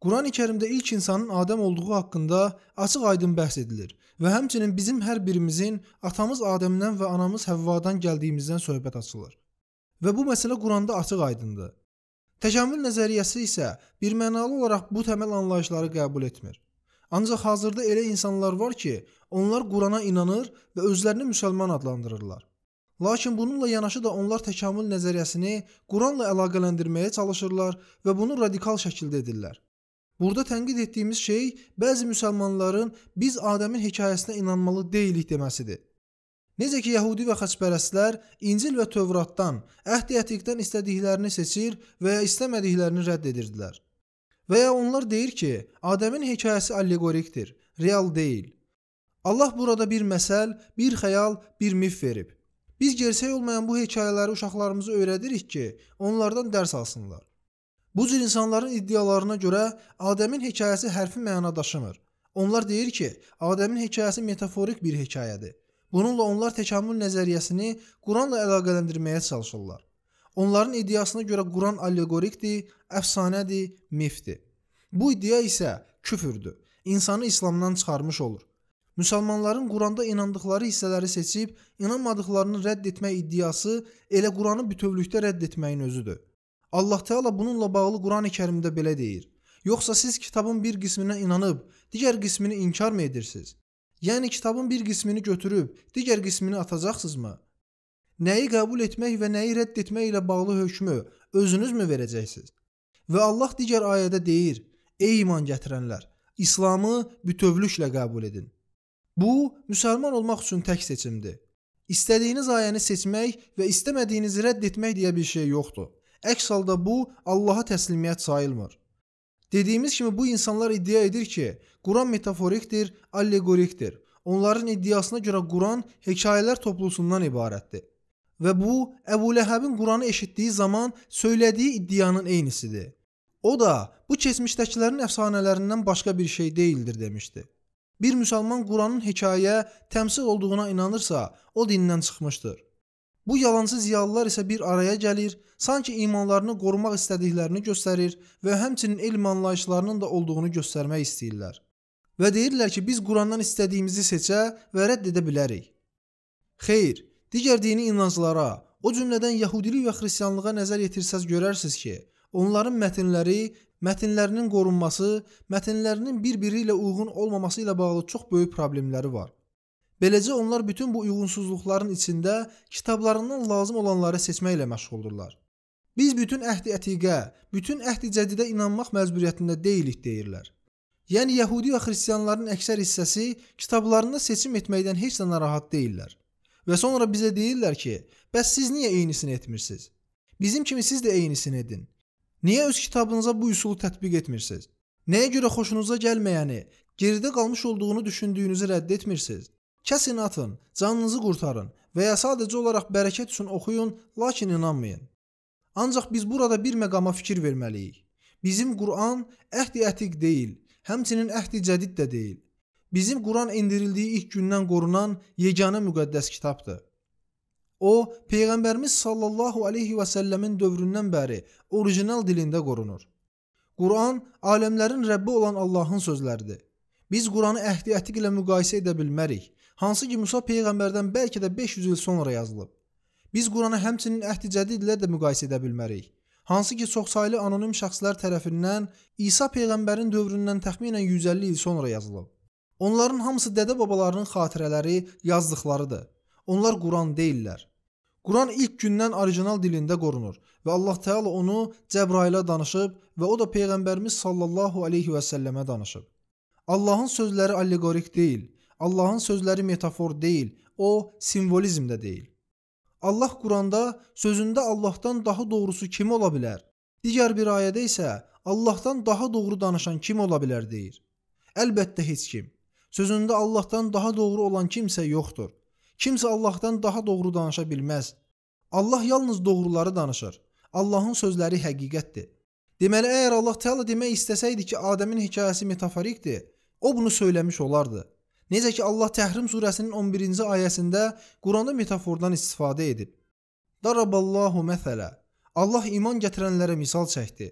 Quran-ı Kərimdə ilk insanın Adəm olduğu haqqında açıq-aydın bəhs edilir və həmçinin bizim hər birimizin atamız Adəmdən və anamız Həvvadan gəldiyimizdən söhbət açılır. Və bu məsələ Quranda açıq-aydındır. Təkamül nəzəriyyəsi isə birmənalı olaraq bu təməl anlayışları qəbul etmir. Ancaq hazırda elə insanlar var ki, onlar Qurana inanır və özlərini müsəlman adlandırırlar. Lakin bununla yanaşı da onlar təkamül nəzəriyyəsini Quranla əlaqələndirməyə çalışırlar və bunu radikal şəkildə edirlər. Burada tənqid etdiyimiz şey bəzi müsəlmanların biz Adəmin hekayəsinə inanmalı deyilik deməsidir. Necə ki, Yəhudi və xaçpərəstlər İncil və Tövratdan, Əhd-i Ətiqdən istədiklərini seçir və ya istəmədiklərini rədd edirdilər. Və ya onlar deyir ki, Adəmin hekayəsi allegorikdir, real deyil. Allah burada bir məsəl, bir xəyal, bir mif verib. Biz gerçək olmayan bu hekayələri uşaqlarımıza öyrədirik ki, onlardan dərs alsınlar. Bu cür insanların iddialarına görə Adəmin hekayəsi hərfi məna daşımır. Onlar deyir ki, Adəmin hekayəsi metaforik bir hekayədir. Bununla onlar təkamül nəzəriyyəsini Quranla əlaqələndirməyə çalışırlar. Onların iddiasına görə Quran allegorikdir, əfsanədir, mifdir. Bu iddia isə küfürdür. İnsanı İslamdan çıxarmış olur. Müsəlmanların Quranda inandıqları hissələri seçib, inanmadıqlarını rədd etmək iddiası elə Quranı bütövlükdə rədd etməyin özüdür. Allah Teala bununla bağlı Quran-ı Kərimdə belə deyir. Yoxsa siz kitabın bir qisminə inanıb, digər qismini inkar mı edirsiniz? Yəni kitabın bir qismini götürüb, digər qismini atacaqsınızmı? Nəyi qəbul etmək və nəyi rədd etmək ilə bağlı hökmü özünüz mü verəcəksiniz? Və Allah digər ayədə deyir, ey iman gətirənlər, İslamı bütövlüklə qəbul edin. Bu, müsəlman olmaq üçün tək seçimdir. İstədiyiniz ayəni seçmək və istəmədiyinizi rədd etmək deyə bir şey yoxdur. Əks halda bu, Allaha təslimiyyət sayılmır. Dediyimiz kimi bu insanlar iddia edir ki, Quran metaforikdir, allegorikdir. Onların iddiasına görə Quran hekayələr toplusundan ibarətdir. Və bu, Əbu Ləhəbin Quranı eşitdiyi zaman söylədiyi iddianın eynisidir. O da, bu keçmişdəkilərin əfsanələrindən başqa bir şey deyildir demişdi. Bir müsəlman Quranın hekayə, təmsil olduğuna inanırsa, o dindən çıxmışdır. Bu yalancı ziyalılar isə bir araya gəlir, sanki imanlarını qorumaq istədiklərini göstərir və həmçinin elm anlayışlarının da olduğunu göstərmək istəyirlər. Və deyirlər ki, biz Qurandan istədiyimizi seçə və rədd edə bilərik. Xeyr, digər dini inanclara, o cümlədən Yəhudilik və Xristianlığa nəzər yetirsəz görərsiniz ki, onların mətnlərinin qorunması, mətnlərinin bir-biri ilə uyğun olmaması ilə bağlı çox böyük problemləri var. Beləcə onlar bütün bu uyğunsuzluqların içində kitablarından lazım olanları seçməklə məşğuldurlar. Biz bütün Əhd-i Ətiqə, bütün Əhd-i Cədidə inanmaq məcburiyyətində deyilik deyirlər. Yəni Yəhudi və Xristianların əksər hissəsi kitablarında seçim etməkdən heç də narahat deyirlər. Və sonra bizə deyirlər ki, bəs siz niyə eynisini etmirsiniz? Bizim kimi siz də eynisini edin. Niyə öz kitabınıza bu üsulu tətbiq etmirsiniz? Nəyə görə xoşunuza gəlməyəni, geridə qalmış olduğunu düşündüyünüzü rədd etmirsiniz? Kəsin atın, canınızı qurtarın və ya sadəcə olaraq bərəkət üçün oxuyun, lakin inanmayın. Ancaq biz burada bir məqama fikir verməliyik. Bizim Quran Əhd-i Ətiq deyil, həmçinin Əhd-i Cədid də deyil. Bizim Quran endirildiyi ilk gündən qorunan yeganə müqəddəs kitabdır. O, Peyğəmbərimiz sallallahu aleyhi və səlləmin dövründən bəri orijinal dilində qorunur. Quran, aləmlərin Rəbbi olan Allahın sözləridir. Biz Quranı Əhd-i Ətiq ilə müqayisə edə bilmərik. Hansı ki, Musa Peyğəmbərdən bəlkə də 500 il sonra yazılıb. Biz Quranı həmçinin Əhd-i Cədid ilə də müqayisə edə bilmərik. Hansı ki, çoxsaylı anonim şəxslər tərəfindən İsa Peyğəmbərin dövründən təxminən 150 il sonra yazılıb. Onların hamısı dədə-babalarının xatirələri, yazdıqlarıdır. Onlar Quran deyillər. Quran ilk gündən orijinal dilində qorunur və Allah Teala onu Cəbrailə danışıb və o da Peyğəmbərimiz sallallahu aleyhi və səlləmə danışıb. Allahın sözləri allegorik deyil. Allahın sözləri metafor deyil, o simvolizm də deyil. Allah Quranda sözündə Allahdan daha doğrusu kim ola bilər? Digər bir ayədə isə Allahdan daha doğru danışan kim ola bilər deyir. Əlbəttə heç kim. Sözündə Allahdan daha doğru olan kimsə yoxdur. Kimsə Allahdan daha doğru danışa bilməz. Allah yalnız doğruları danışır. Allahın sözləri həqiqətdir. Deməli, əgər Allah Teala demək istəsəydi ki, Adəmin hekayəsi metaforikdir, o bunu söyləmiş olardı. Necə ki, Allah Təhrim surəsinin 11-ci ayəsində Quranda metafordan istifadə edib. Daraballahu məsələ. Allah iman gətirənlərə misal çəkdi.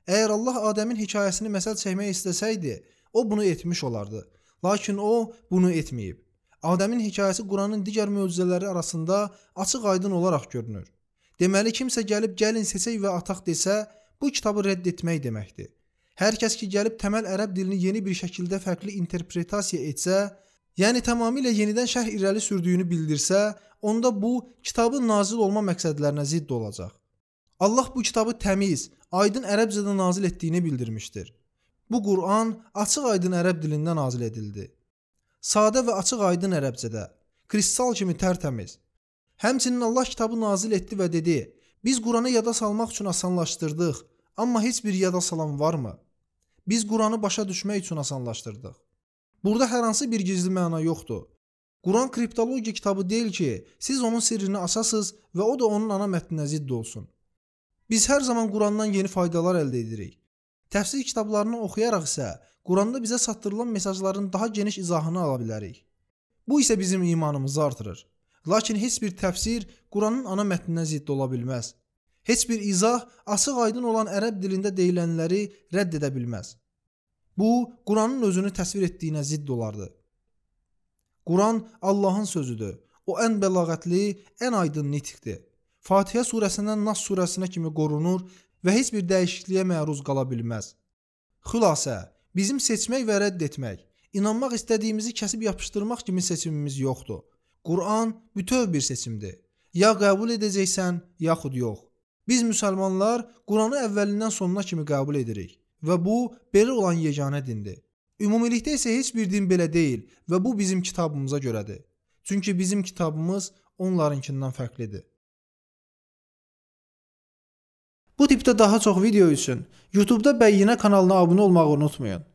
Əgər Allah Adəmin hekayəsini məsəl çəkmək istəsəydi, o bunu etmiş olardı. Lakin o bunu etməyib. Adəmin hekayəsi Quranın digər möcüzələri arasında açıq-aydın olaraq görünür. Deməli, kimsə gəlib gəlin seçək və ataq desə, bu kitabı rədd etmək deməkdir. Hər kəs ki gəlib təməl ərəb dilini yeni bir şəkildə fərqli interpretasiya etsə, yəni tamamilə yenidən şərh irəli sürdüyünü bildirsə, onda bu kitabın nazil olma məqsədlərinə zidd olacaq. Allah bu kitabı təmiz, aydın ərəbcədə nazil etdiyini bildirmişdir. Bu Quran açıq-aydın ərəb dilində nazil edildi. Sadə və açıq-aydın ərəbcədə, kristal kimi tərtəmiz. Həmçinin Allah kitabı nazil etdi və dedi: "Biz Quranı yada salmaq üçün asanlaşdırdıq, amma heç bir yada salan varmı? Biz Quranı başa düşmək üçün asanlaşdırdıq." Burada hər hansı bir gizli məna yoxdur. Quran kriptologiya kitabı deyil ki, siz onun sirrini açasınız və o da onun ana mətninə zidd olsun. Biz hər zaman Qurandan yeni faydalar əldə edirik. Təfsir kitablarını oxuyaraq isə Quranda bizə çatdırılan mesajların daha geniş izahını ala bilərik. Bu isə bizim imanımızı artırır. Lakin heç bir təfsir Quranın ana mətninə zidd ola bilməz. Heç bir izah açıq-aydın olan ərəb dilində deyilənləri rədd edə bilməz. Bu, Quranın özünü təsvir etdiyinə zidd olardı. Quran Allahın sözüdür. O ən bəlağətli, ən aydın nitqdir. Fatihə surəsindən Nas surəsinə kimi qorunur və heç bir dəyişikliyə məruz qala bilməz. Xülasə, bizim seçmək və rədd etmək, inanmaq istədiyimizi kəsib yapışdırmaq kimi seçimimiz yoxdur. Quran bütöv bir seçimdir. Ya qəbul edəcəksən, yaxud yox. Biz müsəlmanlar Quranı əvvəlindən sonuna kimi qəbul edirik və bu, belə olan yeganə dindir. Ümumilikdə isə heç bir din belə deyil və bu bizim kitabımıza görədir. Çünki bizim kitabımız onlarınkindən fərqlidir. Bu tipdə daha çox video üçün YouTube'da Bəyyinə kanalına abunə olmağı unutmayın.